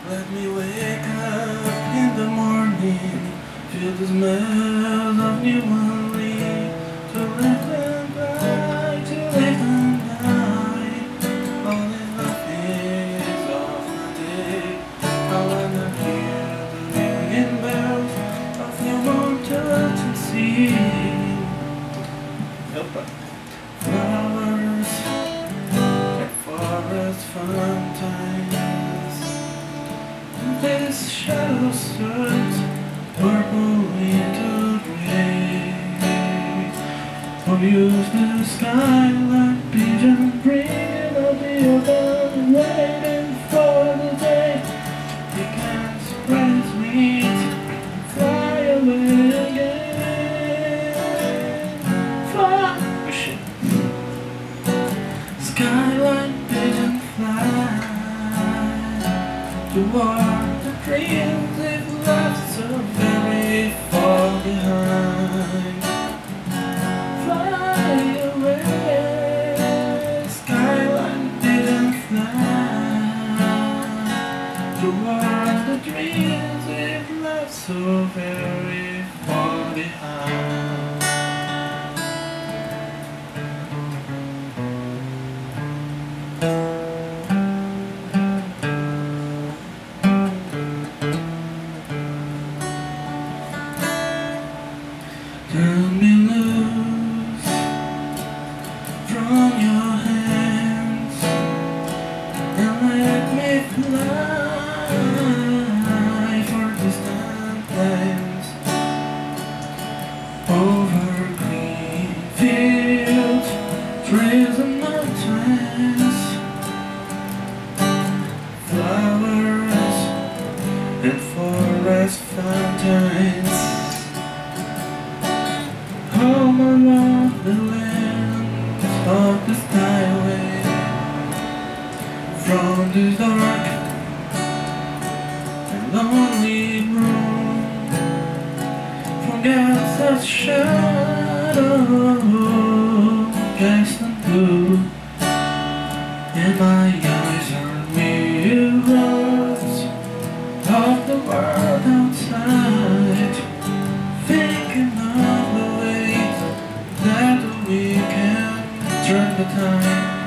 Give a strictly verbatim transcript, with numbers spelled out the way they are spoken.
Let me wake up in the morning, feel the smell of new morning, to live and die, to live and die. All in the face of my day, I wanna hear the ringing bells of your mountains and sea. Opa. Flowers and forest fountains, this shadow surge purple into gray. Oh, use the sky like pigeon bringing up the open, waiting for the day he can spread his wings and fly away again. Fly, oh shit. Sky like pigeon fly toward the dreams they've left so very far behind. Fly away, skyline didn't fly toward the dreams they've left so very far behind. Turn me loose from your hands and let me fly for distant lands, over green fields, trees and mountains, flowers and forest fountains. Home along the land of the skyway, from this dark and lonely room, forget such shadow, cast and blue, and my eyes are mirrors of the world outside, thinking of the way that we can turn the time.